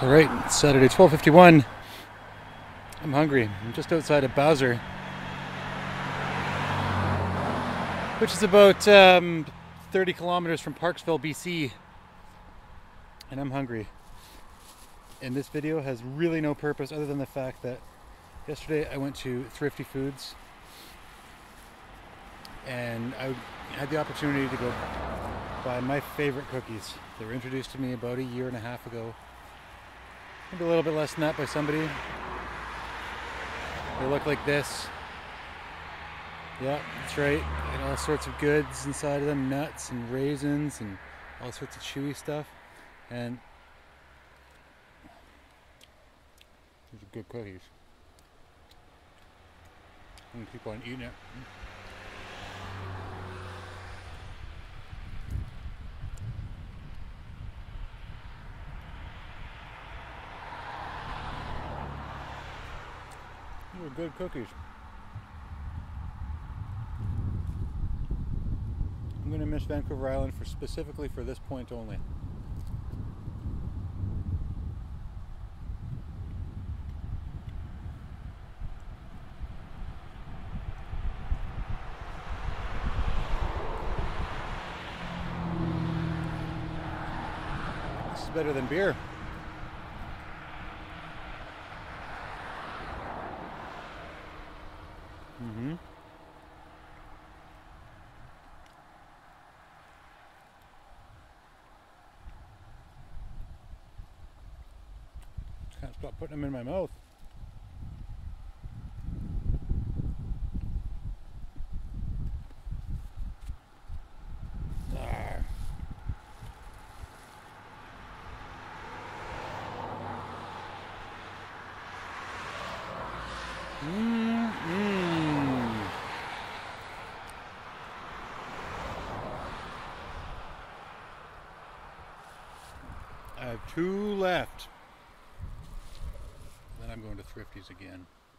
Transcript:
All right, it's Saturday, 12:51. I'm hungry. I'm just outside of Bowser, which is about 30 kilometers from Parksville, BC. And I'm hungry. And this video has really no purpose other than the fact that yesterday I went to Thrifty Foods and I had the opportunity to go buy my favorite cookies. They were introduced to me about a year and a half ago. Maybe a little bit less than that by somebody. They look like this. Yeah, that's right. And all sorts of goods inside of them, nuts and raisins and all sorts of chewy stuff. And these are good cookies. I'm gonna keep on eating it. These are good cookies. I'm going to miss Vancouver Island specifically for this point only. This is better than beer. Mm-hmm. Can't stop putting them in my mouth. Ah. I have 2 left. Then I'm going to Thrifty's again.